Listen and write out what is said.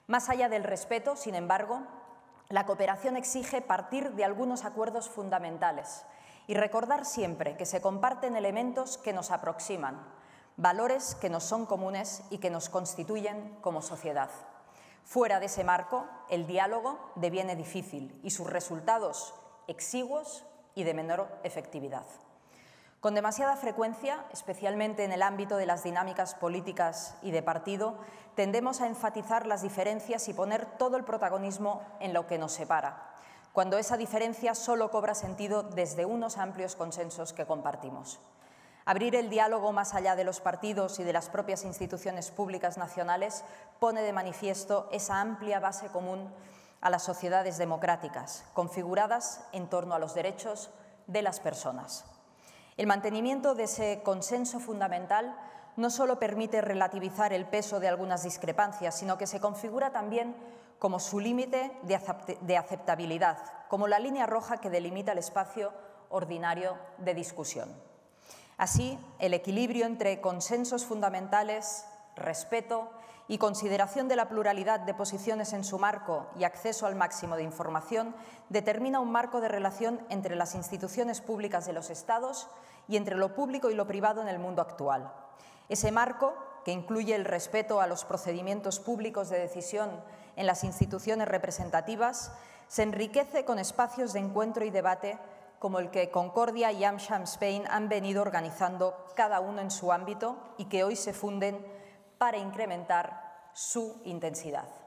Más allá del respeto, sin embargo, la cooperación exige partir de algunos acuerdos fundamentales y recordar siempre que se comparten elementos que nos aproximan, valores que nos son comunes y que nos constituyen como sociedad. Fuera de ese marco, el diálogo deviene difícil y sus resultados exiguos y de menor efectividad. Con demasiada frecuencia, especialmente en el ámbito de las dinámicas políticas y de partido, tendemos a enfatizar las diferencias y poner todo el protagonismo en lo que nos separa, cuando esa diferencia solo cobra sentido desde unos amplios consensos que compartimos. Abrir el diálogo más allá de los partidos y de las propias instituciones públicas nacionales pone de manifiesto esa amplia base común a las sociedades democráticas, configuradas en torno a los derechos de las personas. El mantenimiento de ese consenso fundamental no solo permite relativizar el peso de algunas discrepancias, sino que se configura también como su límite de aceptabilidad, como la línea roja que delimita el espacio ordinario de discusión. Así, el equilibrio entre consensos fundamentales, respeto y consideración de la pluralidad de posiciones en su marco y acceso al máximo de información determina un marco de relación entre las instituciones públicas de los Estados y entre lo público y lo privado en el mundo actual. Ese marco, que incluye el respeto a los procedimientos públicos de decisión en las instituciones representativas, se enriquece con espacios de encuentro y debate como el que Concordia y AmCham Spain han venido organizando cada uno en su ámbito y que hoy se funden para incrementar su intensidad.